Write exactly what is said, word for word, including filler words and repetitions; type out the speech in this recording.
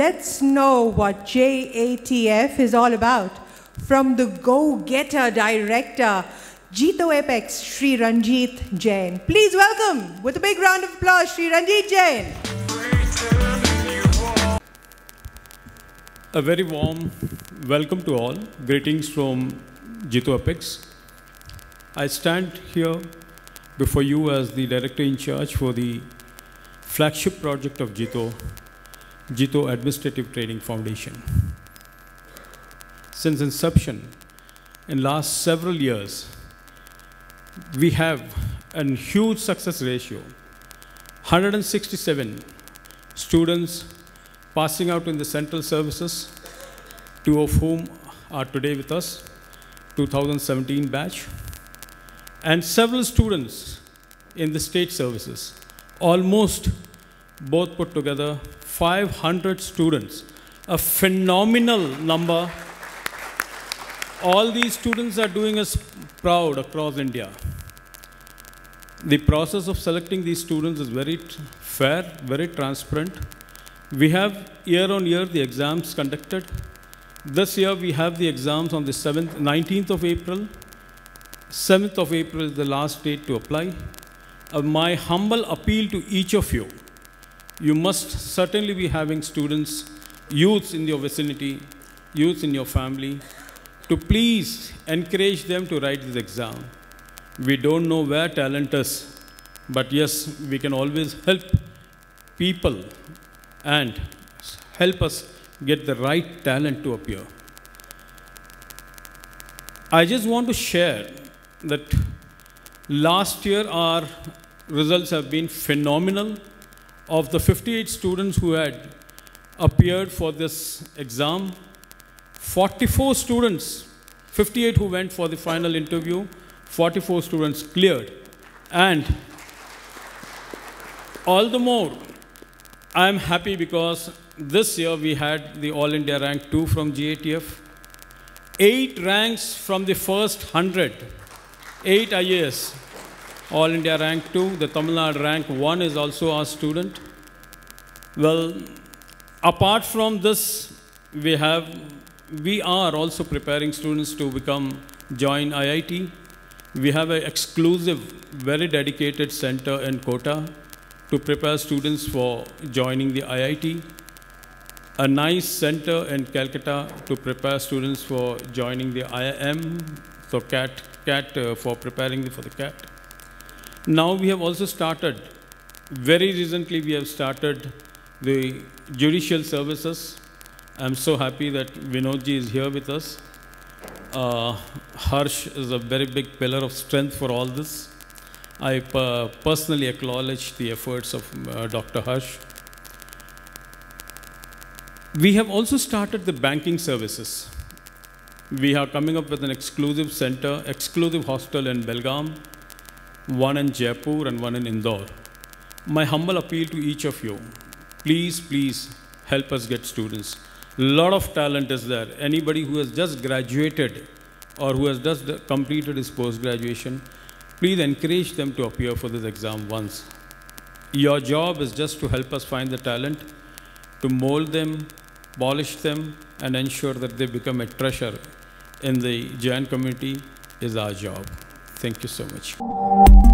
let's know what J I T F is all about. From the go-getter director, JITO Apex, Shri Ranjit Jain. Please welcome, with a big round of applause, Shri Ranjit Jain. A very warm welcome to all. Greetings from JITO Apex. I stand here before you as the director in charge for the flagship project of JITO, JITO Administrative Training Foundation. Since inception, in last several years, we have a huge success ratio. one hundred sixty-seven students passing out in the central services, two of whom are today with us, two thousand seventeen batch, and several students in the state services. Almost both put together, five hundred students, a phenomenal number. All these students are doing us proud across India. The process of selecting these students is very fair, very transparent. We have year on year the exams conducted. This year we have the exams on the seventh, nineteenth of April. seventh of April is the last date to apply. Uh, my humble appeal to each of you, you must certainly be having students, youths in your vicinity, youths in your family, to please encourage them to write this exam. We don't know where talent is, but yes, we can always help people and help us get the right talent to appear. I just want to share that last year our results have been phenomenal. Of the fifty-eight students who had appeared for this exam, forty-four students, fifty-eight who went for the final interview, forty-four students cleared. And all the more, I am happy because this year we had the All India rank two from J I T F, eight ranks from the first hundred, eight I A S, All India rank two, the Tamil Nadu rank one is also our student. Well, apart from this, we have, we are also preparing students to become, join I I T. We have an exclusive, very dedicated center in Kota to prepare students for joining the I I T, a nice center in Calcutta to prepare students for joining the I I M, so CAT, CAT uh, for preparing for the CAT. Now we have also started, very recently we have started the judicial services. I'm so happy that Vinodji is here with us. Uh, Harsh is a very big pillar of strength for all this. I per personally acknowledge the efforts of uh, Doctor Harsh. We have also started the banking services. We are coming up with an exclusive center, exclusive hostel in Belgaum, one in Jaipur and one in Indore. My humble appeal to each of you, please, please help us get students. A lot of talent is there. Anybody who has just graduated or who has just completed his post-graduation, please encourage them to appear for this exam once. Your job is just to help us find the talent, to mold them, polish them, and ensure that they become a treasure in the Jain community is our job. Thank you so much.